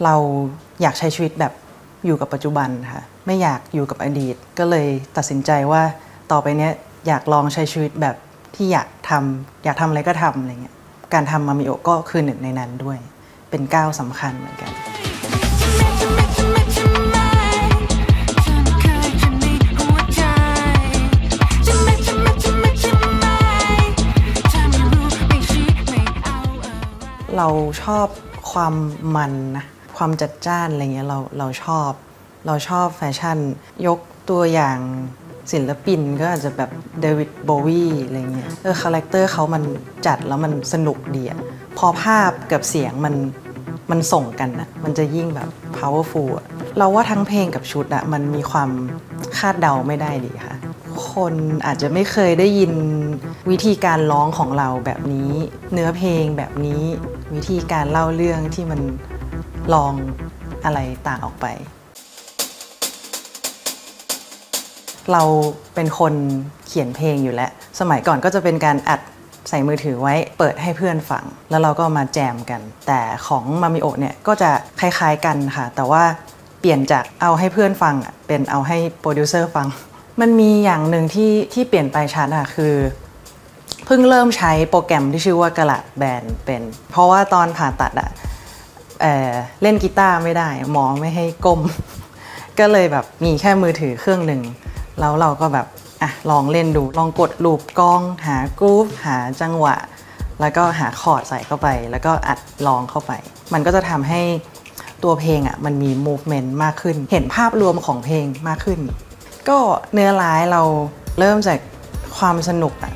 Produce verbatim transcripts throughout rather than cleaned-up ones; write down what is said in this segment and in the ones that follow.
เราอยากใช้ชีวิตแบบอยู่กับปัจจุบันค่ะไม่อยากอยู่กับอดีตก็เลยตัดสินใจว่าต่อไปเนี้ยอยากลองใช้ชีวิตแบบที่อยากทำอยากทำอะไรก็ทำอะไรเงี้ยการทำมามิโอก็คือหนึ่งในนั้นด้วยเป็นก้าวสำคัญเหมือนกันเราชอบความมันนะความจัดจ้านอะไรเงี้ยเราเราชอบเราชอบแฟชั่นยกตัวอย่างศิลปินก็อาจจะแบบเดวิดโบวีอะไรเงี้ยเออคาแรคเตอร์เขามันจัดแล้วมันสนุกดีอะพอภาพกับเสียงมันมันส่งกันนะมันจะยิ่งแบบ powerful อะเราว่าทั้งเพลงกับชุดอะมันมีความคาดเดาไม่ได้ดีค่ะคนอาจจะไม่เคยได้ยินวิธีการร้องของเราแบบนี้เนื้อเพลงแบบนี้วิธีการเล่าเรื่องที่มันลองอะไรต่างออกไปเราเป็นคนเขียนเพลงอยู่แล้วสมัยก่อนก็จะเป็นการอัดใส่มือถือไว้เปิดให้เพื่อนฟังแล้วเราก็มาแจมกันแต่ของมามิโอเนี่ยก็จะคล้ายๆกันค่ะแต่ว่าเปลี่ยนจากเอาให้เพื่อนฟังเป็นเอาให้โปรดิวเซอร์ฟังมันมีอย่างหนึ่งที่ที่เปลี่ยนไปชัดอะคือเพิ่งเริ่มใช้โปรแกรมที่ชื่อว่ากะละแบนเป็นเพราะว่าตอนผ่าตัดอะ เอ่อ เล่นกีตาร์ไม่ได้หมอไม่ให้ก้ม ก็เลยแบบมีแค่มือถือเครื่องหนึ่งแล้วเราก็แบบอ่ะลองเล่นดูลองกดลูปกล้องหากรูฟหาจังหวะแล้วก็หาคอร์ดใส่เข้าไปแล้วก็อัดลองเข้าไปมันก็จะทำให้ตัวเพลงอ่ะมันมี movement มากขึ้นเห็นภาพรวมของเพลงมากขึ้นก็เนื้อร้ายเราเริ่มจากความสนุกอ่ะ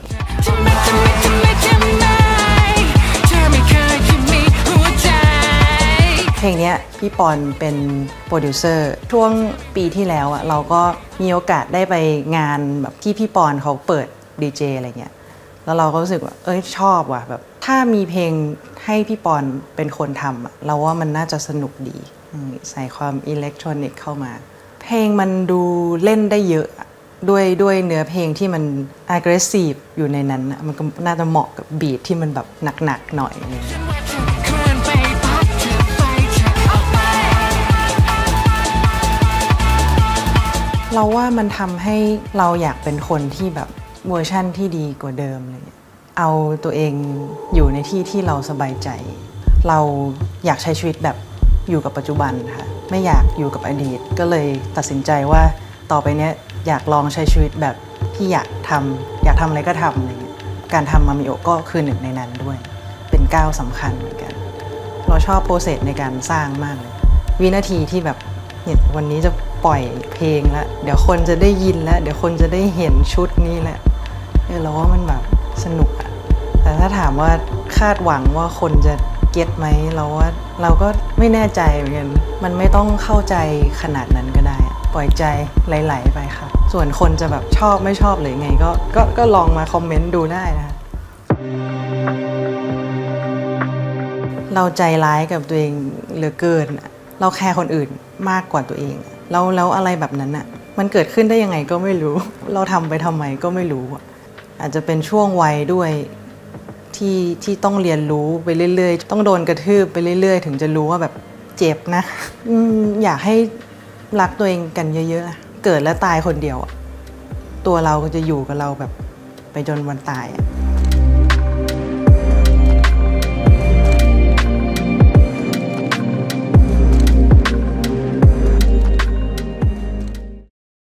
เพลงนี้พี่ปอนเป็นโปรดิวเซอร์ช่วงปีที่แล้วอ่ะเราก็มีโอกาสได้ไปงานแบบที่พี่ปอนเขาเปิดดีเจอะไรเงี้ยแล้วเราก็รู้สึกว่าเอ้ยชอบว่ะแบบถ้ามีเพลงให้พี่ปอนเป็นคนทำอ่ะเราว่ามันน่าจะสนุกดีใส่ความอิเล็กทรอนิกส์เข้ามาเพลงมันดูเล่นได้เยอะด้วยด้วยเนื้อเพลงที่มัน aggressive อยู่ในนั้นมันก็น่าจะเหมาะกับบีทที่มันแบบหนักๆหน่อยเราว่ามันทำให้เราอยากเป็นคนที่แบบเวอร์ชั่นที่ดีกว่าเดิมเลยเอาตัวเองอยู่ในที่ที่เราสบายใจเราอยากใช้ชีวิตแบบอยู่กับปัจจุบันค่ะไม่อยากอยู่กับอดีตก็เลยตัดสินใจว่าต่อไปเนี้ยอยากลองใช้ชีวิตแบบที่อยากทำอยากทำอะไรก็ทำอะไรเงี้ยการทำมามิโอก็คือหนึ่งในนั้นด้วยเป็นก้าวสำคัญเหมือนกันเราชอบโปรเซสในการสร้างมากเลยวินาทีที่แบบเนี่ยวันนี้จะปล่อยเพลงแล้วเดี๋ยวคนจะได้ยินแล้วเดี๋ยวคนจะได้เห็นชุดนี้แหละเราว่ามันแบบสนุกอะแต่ถ้าถามว่าคาดหวังว่าคนจะเก็ตไหมเราว่าเราก็ไม่แน่ใจเหมือนกันมันไม่ต้องเข้าใจขนาดนั้นก็ได้ปล่อยใจไหลๆไปค่ะส่วนคนจะแบบชอบไม่ชอบหรือไงก็ก็ก็ลองมาคอมเมนต์ดูได้นะคะเราใจร้ายกับตัวเองเหลือเกินเราแคร์คนอื่นมากกว่าตัวเองแล้วแล้วอะไรแบบนั้นอ่ะมันเกิดขึ้นได้ยังไงก็ไม่รู้เราทำไปทำไมก็ไม่รู้อาจจะเป็นช่วงวัยด้วยที่ที่ต้องเรียนรู้ไปเรื่อยๆต้องโดนกระทืบไปเรื่อยๆถึงจะรู้ว่าแบบเจ็บนะอยากให้รักตัวเองกันเยอะๆเกิดแล้วตายคนเดียวตัวเราก็จะอยู่กับเราแบบไปจนวันตายอ่ะ